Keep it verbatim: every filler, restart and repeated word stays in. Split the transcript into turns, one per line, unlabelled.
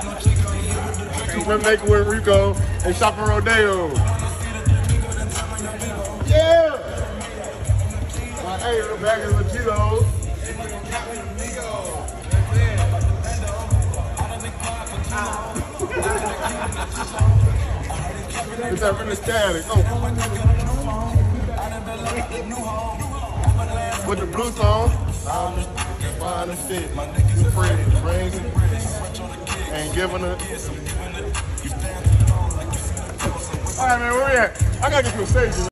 We're making with Rico and shopping Rodeo. Yeah! My hey, we're back in the Cheetos. It's up in the static. Oh. With the blue song. I'm just fine and fit. My niggas afraid. Rings ain't giving it. All right, man, where we at? I gotta get some stage.